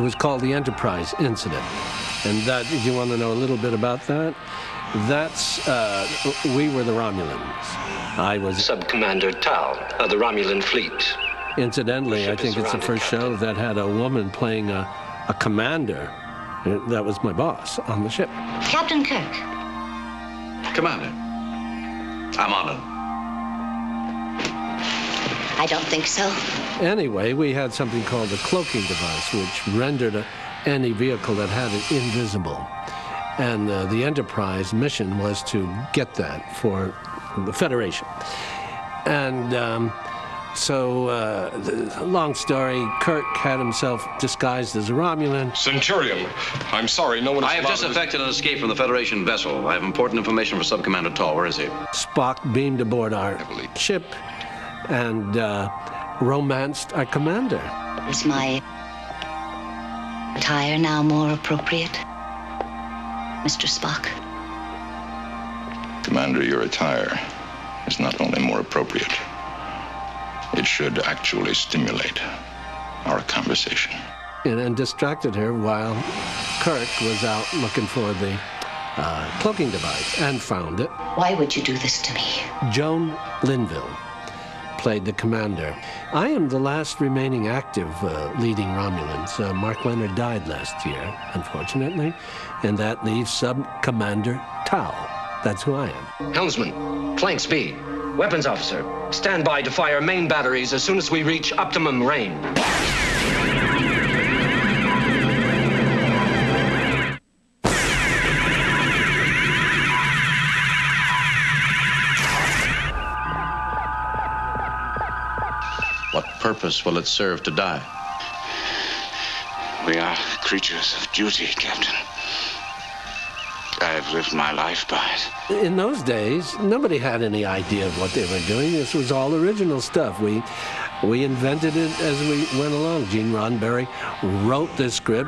was called the Enterprise incident. And that, if you want to know a little bit about that, that's, we were the Romulans. I was Sub-Commander Tal of the Romulan fleet. Incidentally, I think it's the first show that had a woman playing a commander. That was my boss on the ship. Captain Kirk. Commander, I'm honored. I don't think so. Anyway, we had something called a cloaking device, which rendered any vehicle that had it invisible. And the Enterprise mission was to get that for the Federation. And long story, Kirk had himself disguised as a Romulan. Centurion, I'm sorry, no one is I have just effected an escape from the Federation vessel. I have important information for Sub-Commander Tal. Where is he? Spock beamed aboard our ship and romanced our commander. Is my attire now more appropriate, Mr. Spock? Commander, your attire is not only more appropriate, it should actually stimulate our conversation. And distracted her while Kirk was out looking for the cloaking device and found it. Why would you do this to me? Joan Linville played the commander. I am the last remaining active leading Romulans. Mark Leonard died last year, unfortunately, and that leaves Sub-Commander Tal. That's who I am. Helmsman, flanks B. Weapons officer, stand by to fire main batteries as soon as we reach optimum range. What purpose will it serve to die? We are creatures of duty, Captain. I have lived my life by it. In those days, nobody had any idea of what they were doing. This was all original stuff. We invented it as we went along. Gene Roddenberry wrote the script.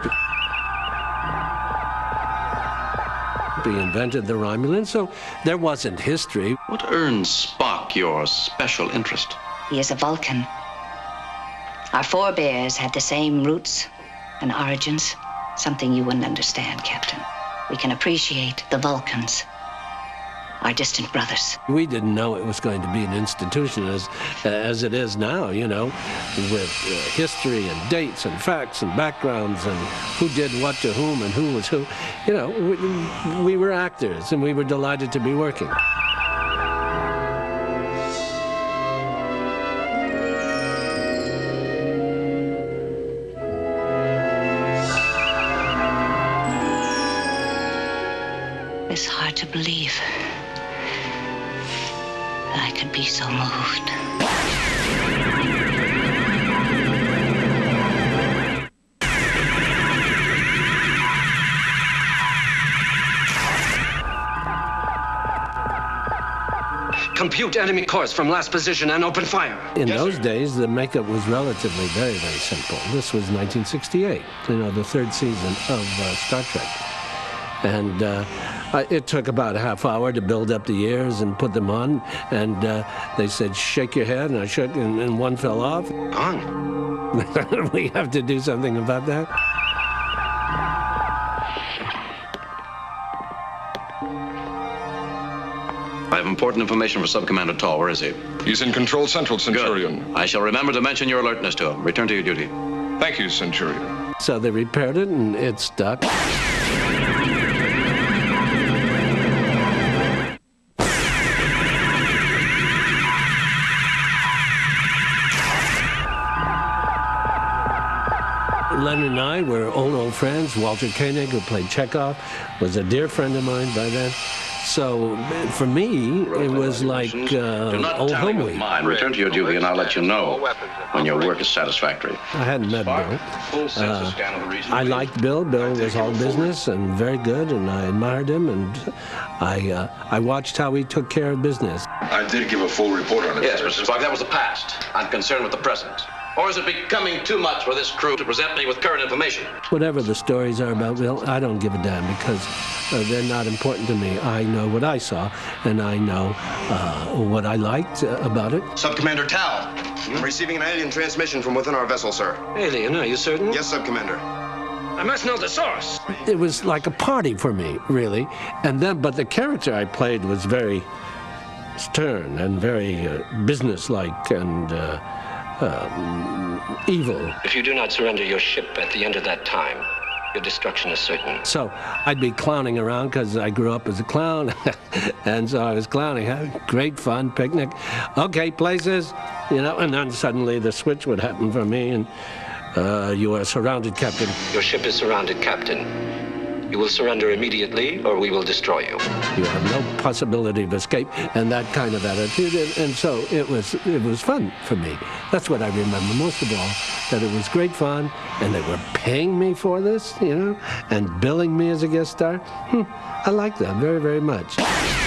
We invented the Romulans, so there wasn't history. What earns Spock your special interest? He is a Vulcan. Our forebears had the same roots and origins, something you wouldn't understand, Captain. We can appreciate the Vulcans, our distant brothers. We didn't know it was going to be an institution as it is now, you know, with history and dates and facts and backgrounds and who did what to whom and who was who. You know, we were actors and we were delighted to be working. It's hard to believe that I could be so moved. Compute enemy course from last position and open fire. In those days, the makeup was relatively very, very simple. This was 1968, you know, the third season of Star Trek. And it took about a half hour to build up the ears and put them on. And they said, shake your head. And I shook, and one fell off. Gone. We have to do something about that. I have important information for Sub-Commander Tal. Where is he? He's in Control Central, Centurion. Good. I shall remember to mention your alertness to him. Return to your duty. Thank you, Centurion. So they repaired it, and it stuck. Leonard and I were old friends. Walter Koenig, who played Chekhov, was a dear friend of mine by then. So for me, it was like old home week. Return to your duty, and I'll let you know when your work is satisfactory. I hadn't met Bill. I liked Bill. Bill was all business and very good, and I admired him, and I watched how he took care of business. I did give a full report on it. Yes, Mr. Spock, that was the past. I'm concerned with the present. Or is it becoming too much for this crew to present me with current information? Whatever the stories are about Bill, I don't give a damn because they're not important to me. I know what I saw, and I know what I liked about it. Sub-Commander Tal, I'm receiving an alien transmission from within our vessel, sir. Alien, are you certain? Yes, Sub-Commander. I must know the source. It was like a party for me, really. And then, but the character I played was very stern and very businesslike and evil. If you do not surrender your ship at the end of that time, your destruction is certain. So I'd be clowning around because I grew up as a clown. And so I was clowning, having great fun, picnic. Okay, places, you know, and then suddenly the switch would happen for me and you are surrounded, Captain. Your ship is surrounded, Captain. You will surrender immediately, or we will destroy you. You have no possibility of escape, and that kind of attitude. And so it was fun for me. That's what I remember most of all, that it was great fun, and they were paying me for this, you know, and billing me as a guest star. I liked that very, very much.